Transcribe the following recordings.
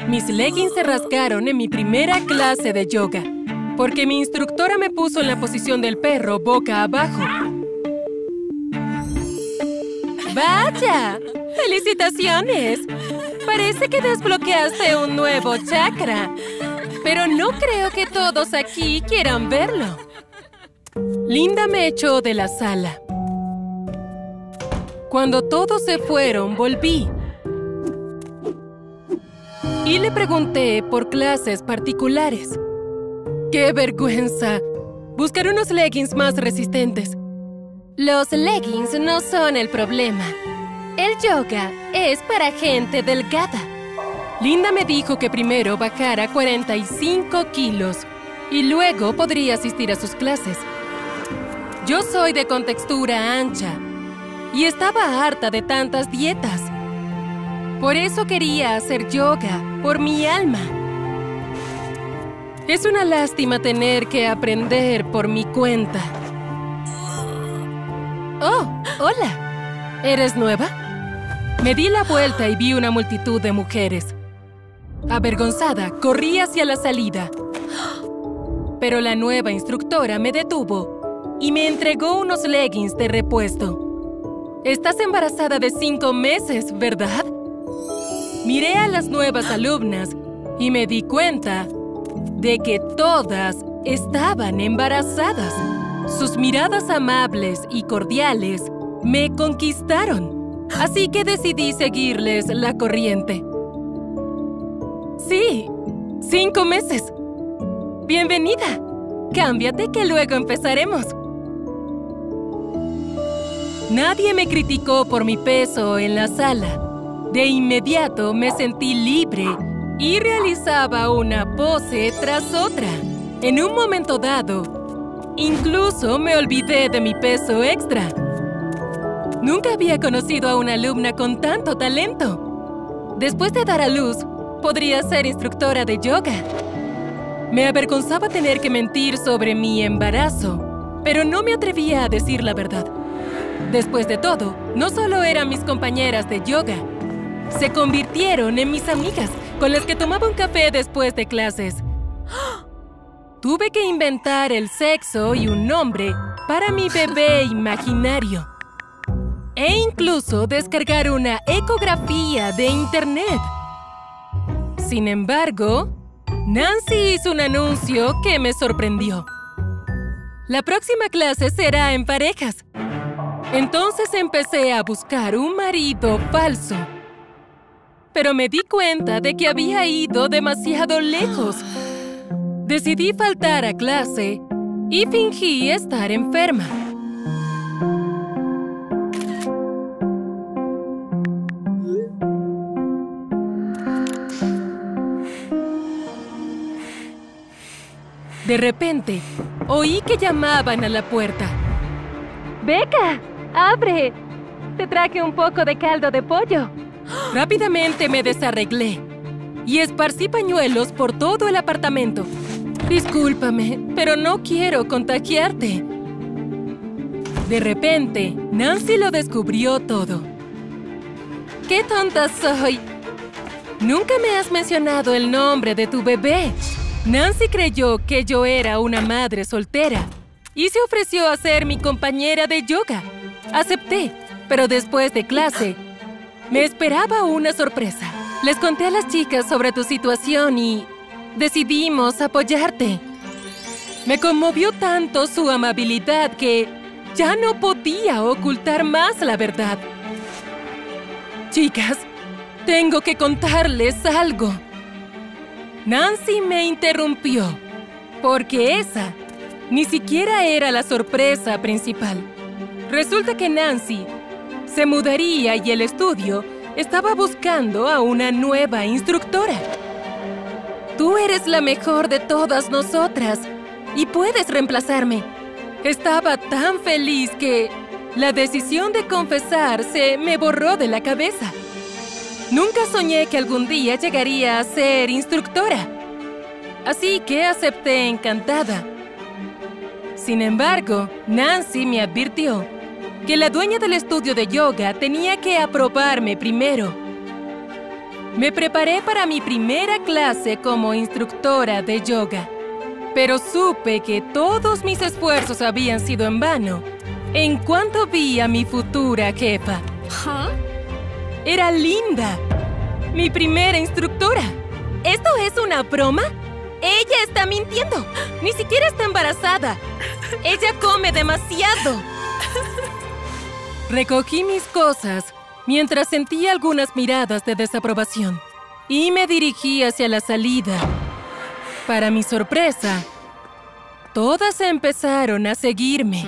Mis leggings se rasgaron en mi primera clase de yoga, porque mi instructora me puso en la posición del perro boca abajo. ¡Vaya! ¡Felicitaciones! Parece que desbloqueaste un nuevo chakra. Pero no creo que todos aquí quieran verlo. Linda me echó de la sala. Cuando todos se fueron, volví. Y le pregunté por clases particulares. ¡Qué vergüenza! Buscaré unos leggings más resistentes. Los leggings no son el problema. El yoga es para gente delgada. Linda me dijo que primero bajara 45 kilos y luego podría asistir a sus clases. Yo soy de contextura ancha y estaba harta de tantas dietas. Por eso quería hacer yoga, por mi alma. Es una lástima tener que aprender por mi cuenta. ¡Oh! ¡Hola! ¿Eres nueva? Me di la vuelta y vi una multitud de mujeres. Avergonzada, corrí hacia la salida. Pero la nueva instructora me detuvo y me entregó unos leggings de repuesto. Estás embarazada de 5 meses, ¿verdad? Miré a las nuevas alumnas y me di cuenta de que todas estaban embarazadas. Sus miradas amables y cordiales me conquistaron, así que decidí seguirles la corriente. Sí, 5 meses. Bienvenida. Cámbiate que luego empezaremos. Nadie me criticó por mi peso en la sala. De inmediato me sentí libre y realizaba una pose tras otra. En un momento dado, incluso me olvidé de mi peso extra. Nunca había conocido a una alumna con tanto talento. Después de dar a luz, podría ser instructora de yoga. Me avergonzaba tener que mentir sobre mi embarazo, pero no me atrevía a decir la verdad. Después de todo, no solo eran mis compañeras de yoga, se convirtieron en mis amigas, con las que tomaba un café después de clases. Tuve que inventar el sexo y un nombre para mi bebé imaginario. E incluso descargar una ecografía de internet. Sin embargo, Nancy hizo un anuncio que me sorprendió. La próxima clase será en parejas. Entonces empecé a buscar un marido falso. Pero me di cuenta de que había ido demasiado lejos. Decidí faltar a clase y fingí estar enferma. De repente, oí que llamaban a la puerta. ¡Becca! ¡Abre! Te traje un poco de caldo de pollo. Rápidamente me desarreglé y esparcí pañuelos por todo el apartamento. Discúlpame, pero no quiero contagiarte. De repente, Nancy lo descubrió todo. ¡Qué tonta soy! Nunca me has mencionado el nombre de tu bebé. Nancy creyó que yo era una madre soltera y se ofreció a ser mi compañera de yoga. Acepté, pero después de clase, me esperaba una sorpresa. Les conté a las chicas sobre tu situación y decidimos apoyarte. Me conmovió tanto su amabilidad que ya no podía ocultar más la verdad. Chicas, tengo que contarles algo. Nancy me interrumpió, porque esa ni siquiera era la sorpresa principal. Resulta que Nancy se mudaría y el estudio estaba buscando a una nueva instructora. Tú eres la mejor de todas nosotras y puedes reemplazarme. Estaba tan feliz que la decisión de confesar se me borró de la cabeza. Nunca soñé que algún día llegaría a ser instructora. Así que acepté encantada. Sin embargo, Nancy me advirtió que la dueña del estudio de yoga tenía que aprobarme primero. Me preparé para mi primera clase como instructora de yoga, pero supe que todos mis esfuerzos habían sido en vano en cuanto vi a mi futura jefa. Era Linda, mi primera instructora. ¿Esto es una broma? ¡Ella está mintiendo! ¡Ni siquiera está embarazada! ¡Ella come demasiado! Recogí mis cosas mientras sentí algunas miradas de desaprobación y me dirigí hacia la salida. Para mi sorpresa, todas empezaron a seguirme.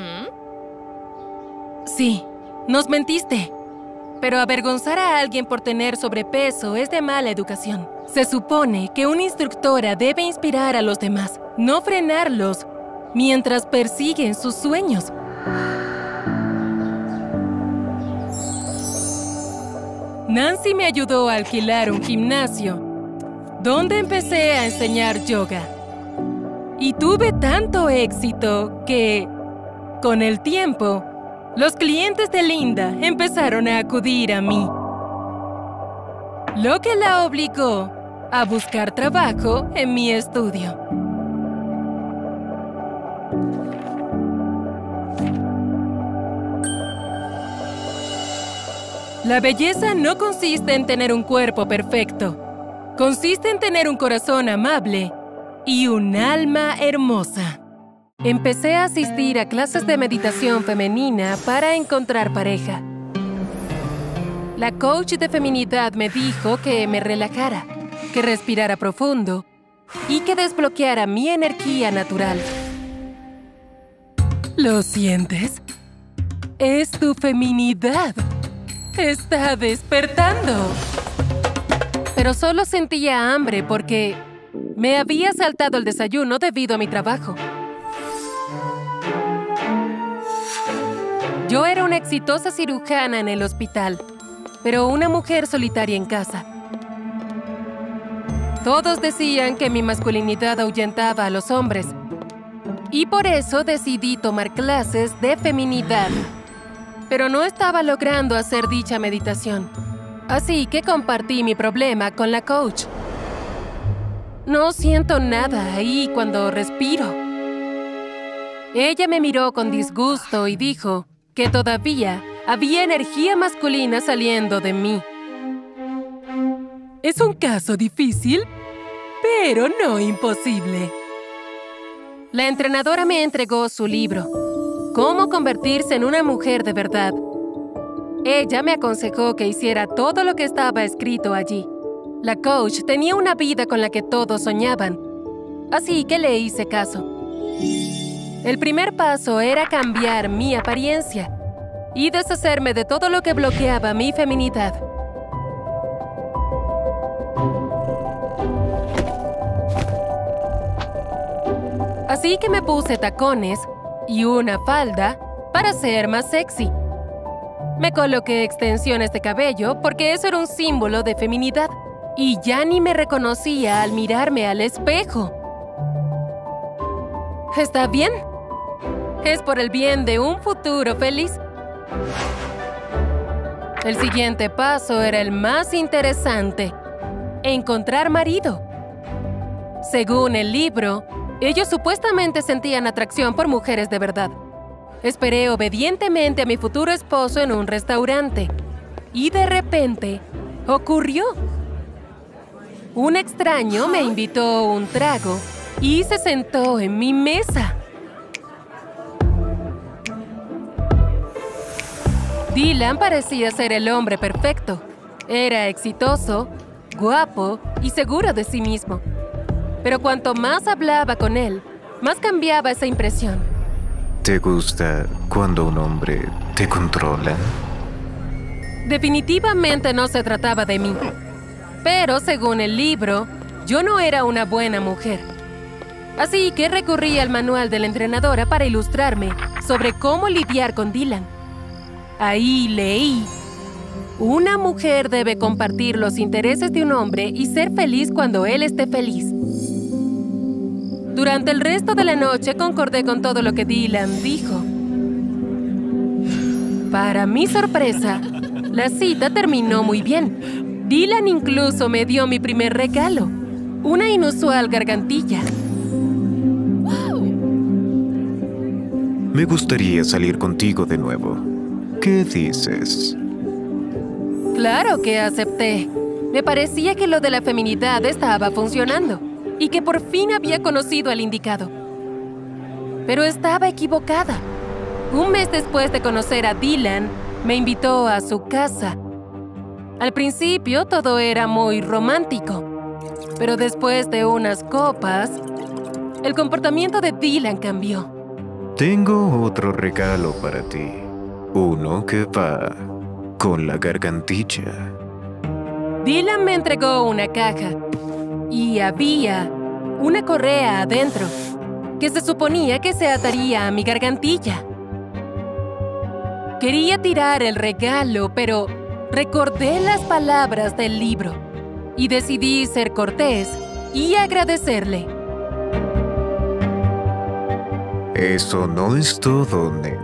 Sí, nos mentiste. Pero avergonzar a alguien por tener sobrepeso es de mala educación. Se supone que una instructora debe inspirar a los demás, no frenarlos mientras persiguen sus sueños. Nancy me ayudó a alquilar un gimnasio, donde empecé a enseñar yoga. Y tuve tanto éxito que, con el tiempo, los clientes de Linda empezaron a acudir a mí, lo que la obligó a buscar trabajo en mi estudio. La belleza no consiste en tener un cuerpo perfecto. Consiste en tener un corazón amable y un alma hermosa. Empecé a asistir a clases de meditación femenina para encontrar pareja. La coach de feminidad me dijo que me relajara, que respirara profundo y que desbloqueara mi energía natural. ¿Lo sientes? Es tu feminidad. Está despertando. Pero solo sentía hambre porque me había saltado el desayuno debido a mi trabajo. Yo era una exitosa cirujana en el hospital, pero una mujer solitaria en casa. Todos decían que mi masculinidad ahuyentaba a los hombres, y por eso decidí tomar clases de feminidad. Pero no estaba logrando hacer dicha meditación, así que compartí mi problema con la coach. No siento nada ahí cuando respiro. Ella me miró con disgusto y dijo que todavía había energía masculina saliendo de mí. Es un caso difícil, pero no imposible. La entrenadora me entregó su libro, Cómo convertirse en una mujer de verdad. Ella me aconsejó que hiciera todo lo que estaba escrito allí. La coach tenía una vida con la que todos soñaban, así que le hice caso. El primer paso era cambiar mi apariencia y deshacerme de todo lo que bloqueaba mi feminidad. Así que me puse tacones y una falda para ser más sexy. Me coloqué extensiones de cabello porque eso era un símbolo de feminidad y ya ni me reconocía al mirarme al espejo. ¿Está bien? Es por el bien de un futuro feliz. El siguiente paso era el más interesante: encontrar marido. Según el libro, ellos supuestamente sentían atracción por mujeres de verdad. Esperé obedientemente a mi futuro esposo en un restaurante. Y de repente, ocurrió. Un extraño me invitó un trago y se sentó en mi mesa. Dylan parecía ser el hombre perfecto. Era exitoso, guapo y seguro de sí mismo. Pero cuanto más hablaba con él, más cambiaba esa impresión. ¿Te gusta cuando un hombre te controla? Definitivamente no se trataba de mí. Pero según el libro, yo no era una buena mujer. Así que recurrí al manual de la entrenadora para ilustrarme sobre cómo lidiar con Dylan. Ahí leí: una mujer debe compartir los intereses de un hombre y ser feliz cuando él esté feliz. Durante el resto de la noche concordé con todo lo que Dylan dijo. Para mi sorpresa, la cita terminó muy bien. Dylan incluso me dio mi primer regalo, una inusual gargantilla. Me gustaría salir contigo de nuevo. ¿Qué dices? Claro que acepté. Me parecía que lo de la feminidad estaba funcionando y que por fin había conocido al indicado. Pero estaba equivocada. Un mes después de conocer a Dylan, me invitó a su casa. Al principio todo era muy romántico, pero después de unas copas, el comportamiento de Dylan cambió. Tengo otro regalo para ti. Uno que va con la gargantilla. Dylan me entregó una caja y había una correa adentro que se suponía que se ataría a mi gargantilla. Quería tirar el regalo, pero recordé las palabras del libro y decidí ser cortés y agradecerle. Eso no es todo, nena.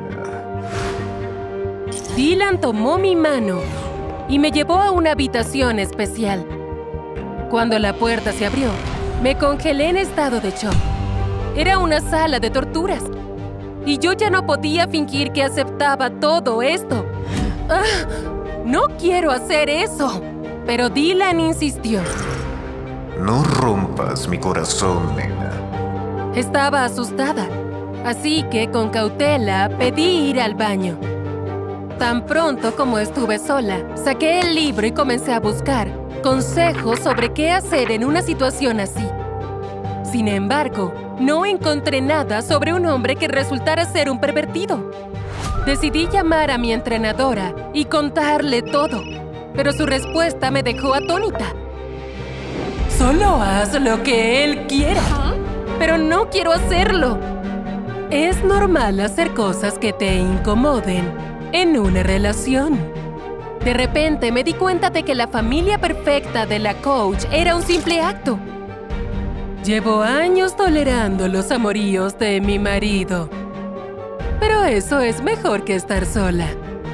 Dylan tomó mi mano y me llevó a una habitación especial. Cuando la puerta se abrió, me congelé en estado de shock. Era una sala de torturas y yo ya no podía fingir que aceptaba todo esto. ¡Ah! No quiero hacer eso, pero Dylan insistió. No rompas mi corazón, nena. Estaba asustada, así que con cautela pedí ir al baño. Tan pronto como estuve sola, saqué el libro y comencé a buscar consejos sobre qué hacer en una situación así. Sin embargo, no encontré nada sobre un hombre que resultara ser un pervertido. Decidí llamar a mi entrenadora y contarle todo, pero su respuesta me dejó atónita. Solo haz lo que él quiera, pero no quiero hacerlo. Es normal hacer cosas que te incomoden en una relación. De repente me di cuenta de que la familia perfecta de la coach era un simple acto. Llevo años tolerando los amoríos de mi marido, pero eso es mejor que estar sola.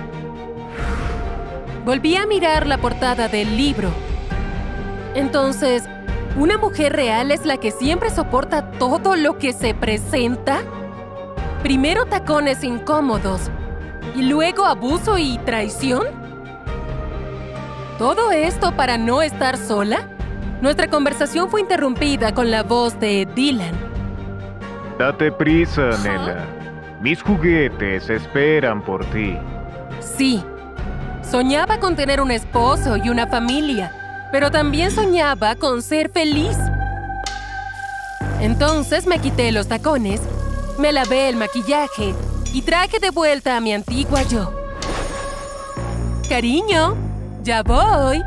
Volví a mirar la portada del libro. Entonces, ¿una mujer real es la que siempre soporta todo lo que se presenta? Primero tacones incómodos y luego abuso y traición. ¿Todo esto para no estar sola? Nuestra conversación fue interrumpida con la voz de Dylan. Date prisa, nena. Mis juguetes esperan por ti. Sí, soñaba con tener un esposo y una familia, pero también soñaba con ser feliz. Entonces me quité los tacones, me lavé el maquillaje y traje de vuelta a mi antigua yo. Cariño, ya voy.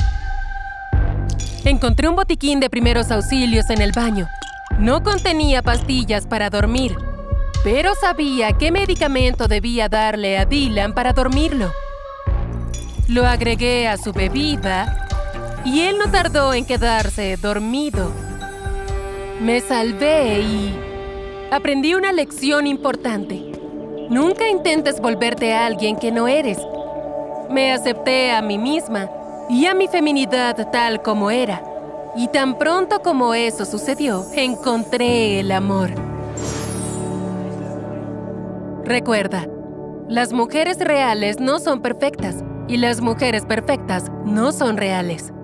Encontré un botiquín de primeros auxilios en el baño. No contenía pastillas para dormir, pero sabía qué medicamento debía darle a Dylan para dormirlo. Lo agregué a su bebida y él no tardó en quedarse dormido. Me salvé y aprendí una lección importante. Nunca intentes volverte a alguien que no eres. Me acepté a mí misma y a mi feminidad tal como era. Y tan pronto como eso sucedió, encontré el amor. Recuerda, las mujeres reales no son perfectas y las mujeres perfectas no son reales.